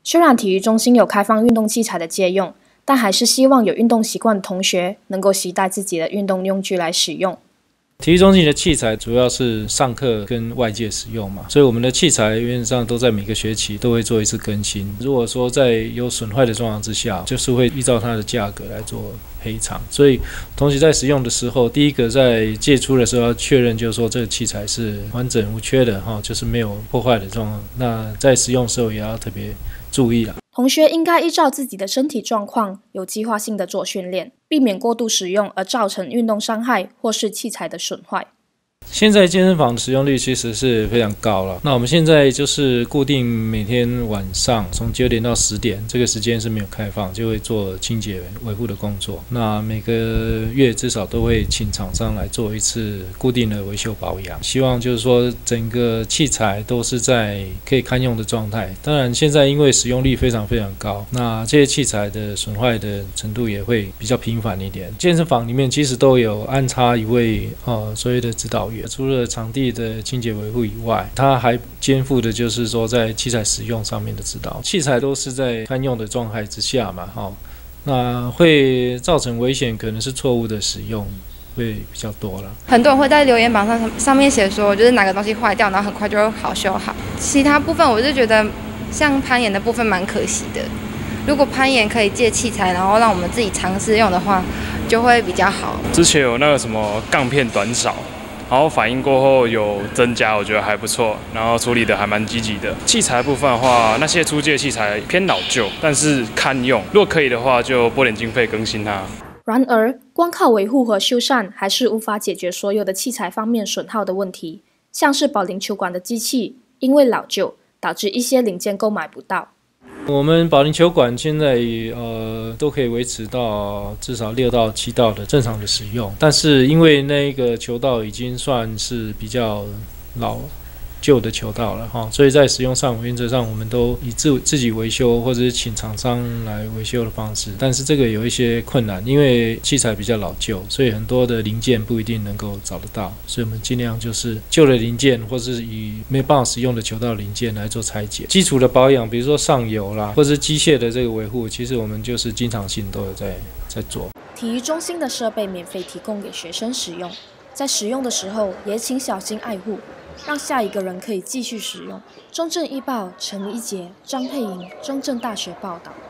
虽然体育中心有开放运动器材的借用，但还是希望有运动习惯的同学能够携带自己的运动用具来使用。 体育中心的器材主要是上课跟外界使用嘛，所以我们的器材原则上都在每个学期都会做一次更新。如果说在有损坏的状况之下，就是会依照它的价格来做赔偿。所以同学在使用的时候，第一个在借出的时候要确认，就是说这个器材是完整无缺的哈，就是没有破坏的状况。那在使用的时候也要特别注意啦。 同学应该依照自己的身体状况，有计划性的做训练，避免过度使用而造成运动伤害或是器材的损坏。 现在健身房的使用率其实是非常高了。那我们现在就是固定每天晚上从9点到10点，这个时间是没有开放，就会做清洁维护的工作。那每个月至少都会请厂商来做一次固定的维修保养，希望就是说整个器材都是在可以堪用的状态。当然，现在因为使用率非常高，那这些器材的损坏的程度也会比较频繁一点。健身房里面其实都有安插一位所谓的指导员。除了场地的清洁维护以外，它还肩负的就是说在器材使用上面的指导。器材都是在堪用的状态之下嘛，那会造成危险，可能是错误的使用会比较多了。 很多人会在留言板上面写说，就是哪个东西坏掉，然后很快就会好修好。其他部分我就觉得，像攀岩的部分蛮可惜的。如果攀岩可以借器材，然后让我们自己尝试用的话，就会比较好。 之前有那个什么杠片短少。然后反应过后有增加，我觉得还不错，然后处理的还蛮积极的。器材部分的话，那些租借器材偏老旧，但是堪用。如果可以的话，就拨点经费更新它。 然而，光靠维护和修缮还是无法解决所有的器材方面损耗的问题。像是保龄球馆的机器，因为老旧，导致一些零件购买不到。 我们保龄球馆现在都可以维持到至少6到7道的正常的使用，但是因为那个球道已经算是比较老旧的球道了所以在使用上原则上我们都以自己维修或者是请厂商来维修的方式，但是这个有一些困难，因为器材比较老旧，所以很多的零件不一定能够找得到，所以我们尽量就是旧的零件或是以没办法使用的球道零件来做拆解。基础的保养，比如说上油啦，或是机械的这个维护，其实我们就是经常性都有在做。 体育中心的设备免费提供给学生使用，在使用的时候也请小心爱护，让下一个人可以继续使用。中正日报陈一杰、张佩莹，中正大学报道。